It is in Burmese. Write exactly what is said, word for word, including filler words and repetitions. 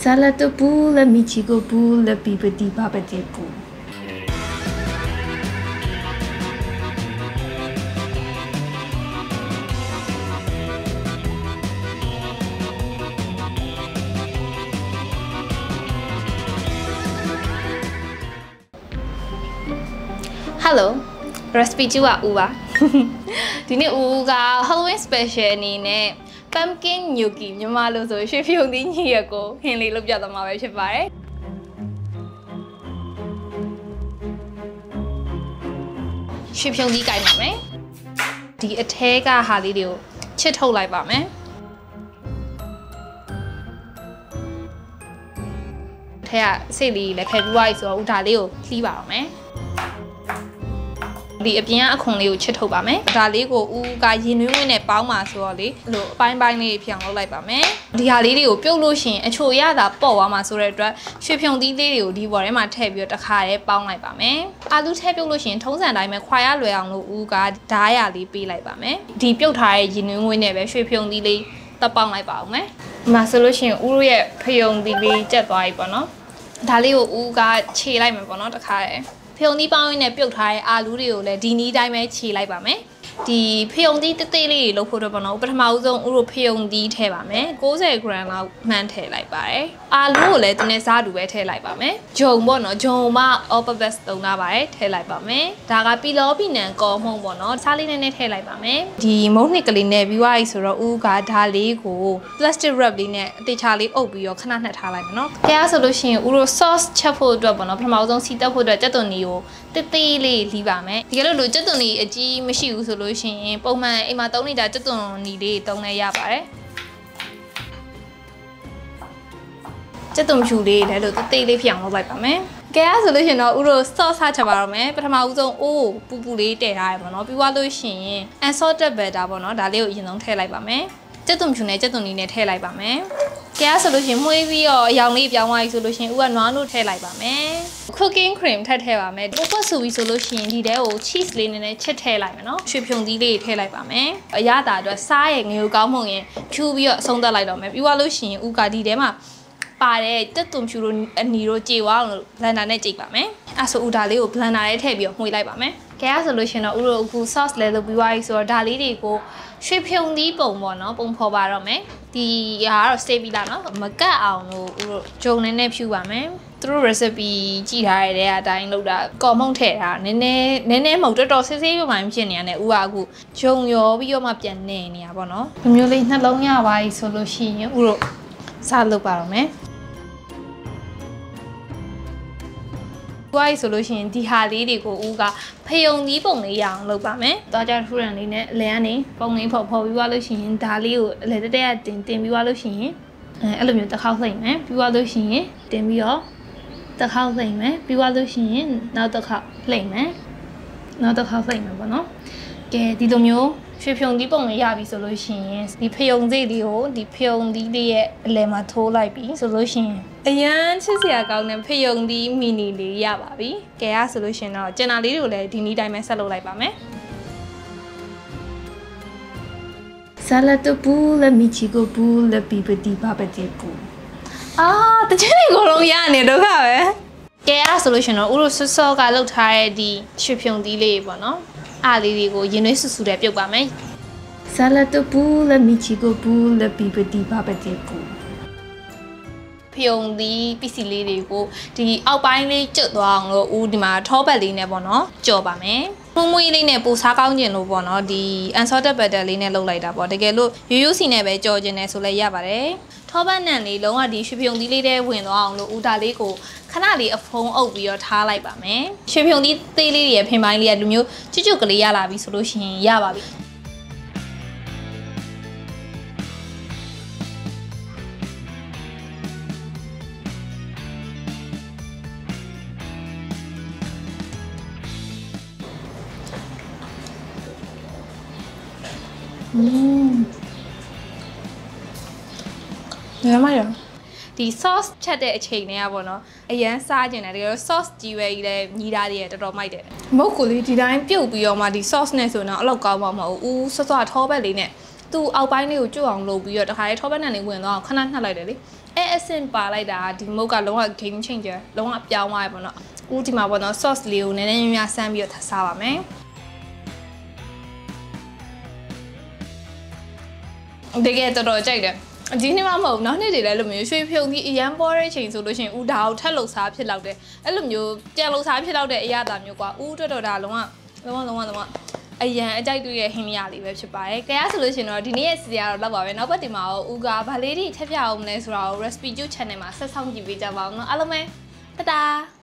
Salato pula michigo pula pipati papati pu. Hello, recipe chua uwa. Dini uga Halloween special ni ne pumpkin gnocchi မြန်မာလို့ဆိုရွှေဖြုံသီးညရက်ကိုဟင်းလေးလုပ်ပြသွားမှာပဲဖြစ်ပါတယ်။ရွှေဖြုံသီးကြိုက်ပါမယ်။ဒီအထဲကဟာလေးတွေကိုချစ်ထုတ်လိုက်ပါမယ်။အထဲကစိတ်လေးလည်းဖယ်ပြီးသွားပြီဆိုတော့ဦးဒါလေးကိုလှီးပါတော့မယ်။ဒီအပြင်ကအခွန်လေးကိုချစ်ထုတ်ပါမယ်။ဒါလေးကိုဦးကရင်နှွေးဝင်နဲ့ပေါင်းပါဆိုတော့လေအဲ့လိုအပိုင်းပိုင်းလေးဖြောင်းလုပ်လိုက်ပါမယ်။ဒီဟာလေးတွေကိုပြုတ်လို့ရှိရင်အချိုရတာပေါ့သွားမှာဆိုတဲ့အတွက်ရွှေဖြုံသီးလေးတွေကိုဒီဘော်ထဲမှာထည့်ပြီးတော့တစ်ခါတည်းပေါင်းလိုက်ပါမယ်။အာလူးထည့်ပြုတ်လို့ရှိရင်ထုံးစံတိုင်းပဲခွာရလွယ်အောင်လို့ဦးကဓားရလေးပေးလိုက်ပါမယ်။ဒီပြုတ်ထားတဲ့ရင်နှွေးဝင်နဲ့ပဲရွှေဖြုံသီးလေးတက်ပေါင်းလိုက်ပါအောင်မယ်။ဒီမှာဆိုလို့ရှိရင်ဦးရဲ့ဖယုံသီးလေးကျက်သွားပြီပေါ့နော်။ဒါလေးကိုဦးကခြေလိုက်မယ်ပေါ့နော်တစ်ခါတည်းဖယုံသီးပေါင်းရင်းနဲ့ပြုတ်ထားတဲ့အာလူးတွေကိုလည်းဒီနီးတိုင်းပဲခြေလိုက်ပါမယ်ဒီဖယုံသီးတသေးလေးတွေလုပ်ဖို့တော့ပေါ့နော်ပထမဦးဆုံးဥရိုဖယုံသီးထည့်ပါမယ်၉၀ဂရမ်လောက်မှန်းထည့်လိုက်ပါတယ်အာလူးကိုလည်းသူနဲ့စားတူပဲထည့်လိုက်ပါမယ်ဂျုံပေါ့နော်ဂျုံမ all purpose သုံးတာပါတယ်ထည့်လိုက်ပါမယ်ဒါကပီလောပီနံကောမှုန့်ပေါ့နော်စားလေးနဲ့နဲ့ထည့်လိုက်ပါမယ်ဒီမုန်းနှစ်ကလေးနဲ့ပြီးသွားပြီဆိုတော့ဦးကဒါလေးကို plastic wrap လေးနဲ့အတေချာလေးအုပ်ပြီးတော့ခဏနှက်ထားလိုက်မယ်နော်တရားဆိုလို့ရှိရင်ဥရို sauce ချက်ဖို့အတွက်ပေါ့နော်ပထမဦးဆုံးစီတက်ဖို့အတွက်ကြက်သွန်နီကိုတေးသေးလေးလီးပါမယ်ဒီကလို့လို့ကြက်သွန်နီအကြီးမရှိဘူးဆိုလို့ရှိရင်ပုံမှန်အိမ်မှာသုံးနေတာကြက်သွန်နီလေးသုံးလဲရပါတယ်ကြက်သွန်ဖြူလေးလည်းလို့တေးသေးလေးဖြစ်အောင်လုပ်လိုက်ပါမယ်ကဲအားဆိုလို့ရှိရင်တော့ဥရို sauce ချက်ပါတော့မယ်ပထမဦးဆုံးအိုးပူပူလေးတည်ထားရပါတော့ပြီးသွားလို့ရှိရင် unsalted butter ပေါ့နော်ဒါလေးကိုအရင်ဆုံးထည့်လိုက်ပါမယ်ကြက်သွန်ဖြူနဲ့ကြက်သွန်နီနဲ့ထည့်လိုက်ပါမယ်ကဲဆိုလို့ရှိရင်မှုေးပြီးတော့အရောင်လေးပြောင်းသွားပြီဆိုလို့ရှိရင်ဦးကနွားနို့ထည့်လိုက်ပါမယ် cooking cream ထည့်ထည့်ပါမယ်ပို့ပတ်ဆူပြီးဆိုလို့ရှိရင်ဒီထဲကို cheese လေးနည်းနည်းချစ်ထည့်လိုက်မယ်နော်ရွှေဖြုံသီးလေးထည့်လိုက်ပါမယ်အရသာအတွက်စားရဲ့ငရုတ်ကောင်းမှုရင်ဖြူပြီးတော့အဆုံးသတ်လိုက်တော့မယ်ပြီးသွားလို့ရှိရင်ဦးကဒီထဲမှာပါတဲ့တက်သွန်ဖြူတို့အနီတို့ကြေသွားအောင်လို့ blender နဲ့ကြိတ်ပါမယ်အဲဆိုဦးဒါလေးကို blender ထဲထည့်ပြီးတော့မှွေလိုက်ပါမယ်ကဲဆိုလို့ရှိရင်တော့ဦးတို့အခု sauce လဲလုပ်ပြီးသွားပြီဆိုတော့ဒါလေးတွေကိုရွှေဖြုံသီးပုံပေါ့နော်ပုံဖော်ပါတော့မယ်ဒီဟာကတော့ stay ပြီလားနော်မကတ်အောင်လို့ဦးတို့ဂျုံနဲ့နဲ့ဖြူပါမယ်သူတို့ recipe ကြည့်ထားရတဲ့အတိုင်းလုပ်တာကော်မုန့်ထည့်တာနည်းနည်းနည်းနည်းမဟုတ်တော်တော်ဆေးဆေးပြမှဖြစ်နေရတယ်ဦးကအခုဂျုံရောပြီးတော့မှပြန်နေနေရပါတော့ဒီမျိုးလေးနှလုံးရပါပြီဆိုလို့ရှိရင်ဦးတို့စားလုပ်ပါတော့မယ်ဝိုင်းဆိုလို့ရှိရင်ဒီဟာလေးတွေကိုဦးကဖယုံသီးပုံလေးရအောင်လုပ်ပါမယ်။သွားကြထူရန်လေးနဲ့အလဲကနေပုံလေးဖော်ဖော်ပြီးသွားလို့ရှိရင်ဒါလေးကိုအလဲတက်တက်တင်တင်ပြီးသွားလို့ရှိရင်အဲအဲ့လိုမျိုးတစ်ခေါက်လှိမ့်မယ်ပြီးသွားလို့ရှိရင်တင်ပြီးတော့တစ်ခေါက်လှိမ့်မယ်ပြီးသွားလို့ရှိရင်နောက်တစ်ခေါက်လှိမ့်မယ်နောက်တစ်ခေါက်လှိမ့်မယ်ပေါ့နော်။ကဲဒီလိုမျိုးရွှေဖြုံသီးပုံလေးရပြီဆိုလို့ရှိရင်ဒီဖယုံစိတ်လေးကိုဒီဖယုံသီးလေးရဲ့အလဲမှာထိုးလိုက်ပြီဆိုလို့ရှိရင်အရန်ချစ်စရာကောင်းတဲ့ဖယုံသီးမီနီလေးရပါပြီ။ကဲရဆိုလို့ရှိရင်တော့ကျန်တာလေးတွေကိုလည်းဒီနည်းတိုင်းပဲဆက်လုပ်လိုက်ပါမယ်။ Salato pula michigo pula pipati papati pu အာတချင်ကိုလုံးရနေတော့ခပဲ။ကဲရဆိုလို့ရှိရင်တော့ဦးတို့ဆွဆော့ကလောက်ထားတဲ့ဒီရွှေဖြုံသီးလေးပေါ့နော်။အားလေးတွေကိုရင်နှွေးဆူဆူတဲ့ပြုတ်ပါမယ် Salato pula michigo pula pipati papati pu ဖယုံသီးပစ္စည်းလေးတွေကိုဒီအောက်ပိုင်းလေးကျွတ်သွားအောင်လို့ဦးဒီမှာထောပတ်လေးနဲ့ပေါ့နော်ကြော်ပါမယ်မှုမွေးလေးနဲ့ပူစားကောင်းကျင်လို့ပေါ့နော်ဒီ unsalted butter လေးနဲ့လုပ်လိုက်တာပေါ့တကယ်လို့ရိုးရိုးစီနဲ့ပဲကြော်ကျင်တယ်ဆိုလည်းရပါတယ်ထောပတ်နံလေးလုံးဝဒီရွှေဖြုံသီးလေးထဲဝင်သွားအောင်လို့ဦးဒါလေးကိုခဏလေးအဖုံးအုပ်ပြီးတော့ထားလိုက်ပါမယ်ရွှေဖြုံသီးသေးလေးတွေရဲ့ဖင်ပိုင်းလေးကလူမျိုးချွတ်ချွတ်ကလေးရလာပြီဆိုလို့ရှိရင်ရပါပြီอืมရမ်းမရဒီ sauce ချက်တဲ့အချိန်တွေကပေါ့နော်အရန်စားကျင်တယ်တကယ်တော့ sauce ကြီးပဲကြီးလဲညီးသားတွေတော်တော်မိုက်တယ်မဟုတ်ကိုလေဒီတိုင်းပြုတ်ပြီးတော့မှဒီ sauce နဲ့ဆိုတော့အလောက်ကောင်းမှာမဟုတ်ဘူးစောစောထောပတ်လေးနဲ့သူ့အောက်ပိုင်းလေးကိုကျွတ်အောင်လုပ်ပြီးတော့တခါလေးထောပတ်နဲ့နေဝင်တော့ခဏနှက်လိုက်တယ်လေအဲအဆင့်ပါလိုက်တာဒီမုတ်ကလုံးဝ game changer လုံးဝပြောင်းသွားပြီပေါ့နော်ဦးဒီမှာပေါ့နော် sauce လေးကိုနည်းနည်းများများဆန်းပြီးတော့စားပါမယ်တကယ်တော်တော်ကြိုက်တယ်ဒီနေ့မှမဟုတ်နောက်နေ့တွေလည်းလိုမျိုးရွှေဖြုံပြီးအရန်ပေါ်တဲ့ချိန်ဆိုလို့ရှိရင်ဦးဒါကိုထက်လုံစားဖြစ်လောက်တယ်အဲ့လိုမျိုးပြန်လုံစားဖြစ်လောက်တဲ့အရာတာမျိုးကွာဦးတော်တော်ဒါလုံးဝလုံးဝလုံးဝလုံးဝအရန်အကြိုက်တွေ့ရဲ့ဟင်းရလေးပဲဖြစ်ပါတယ်။ကြရဆိုလို့ရှိရင်တော့ဒီနေ့ရဲ့စီရီယာတော့လောက်ပါပဲ။နောက်ပတ်ဒီမှာတော့ဦးကဗာလေးတွေထပ်ပြအောင်မလဲဆိုတာကို Recipe Juice Channel မှာဆက်ဆောင်ကြည့်ပေးကြပါဦးနော်။အားလုံးပဲတတာ